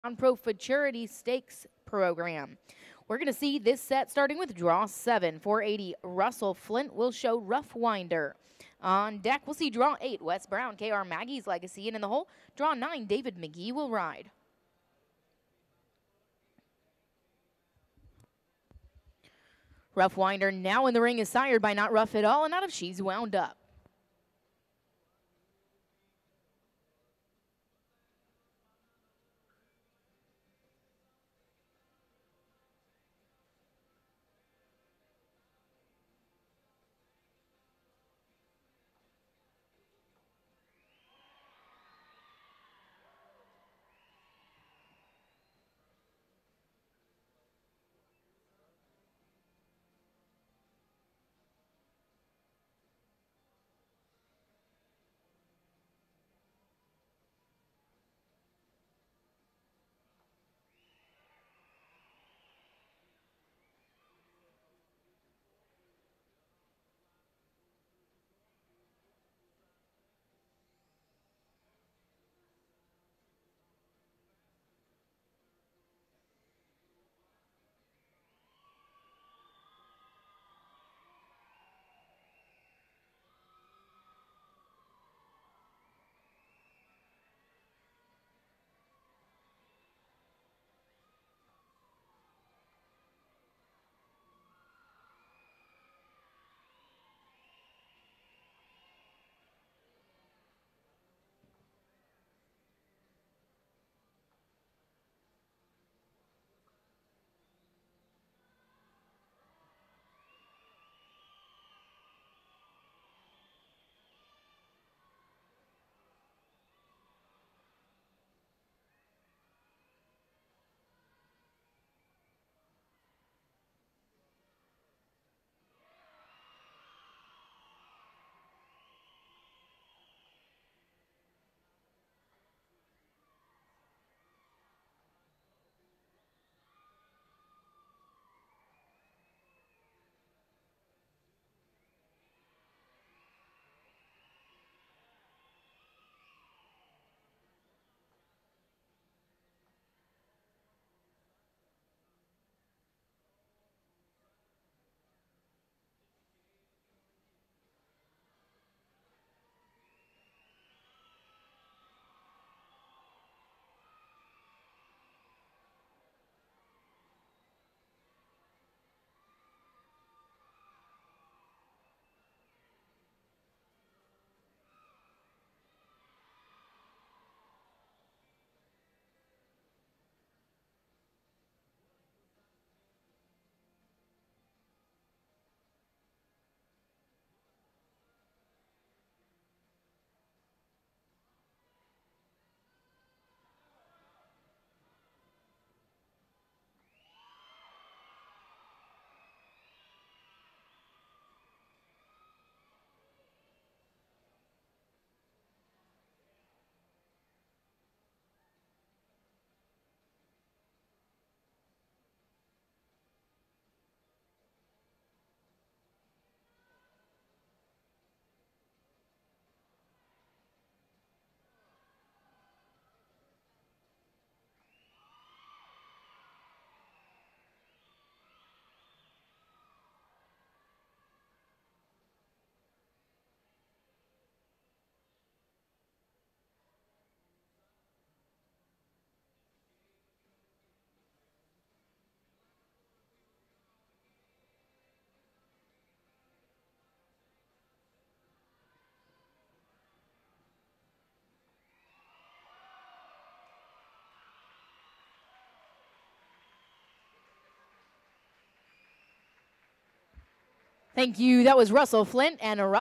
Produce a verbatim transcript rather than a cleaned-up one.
Pro Futurity Stakes program. We're going to see this set starting with draw seven. four eighty Russell Flint will show Rough Winder. On deck, we'll see draw eight, Wes Brown, K R Maggie's Legacy. And in the hole, draw nine, David McGee will ride. Rough Winder now in the ring is sired by Not Rough at All, and out of She's Wound Up. Thank you. That was Russell Flint and a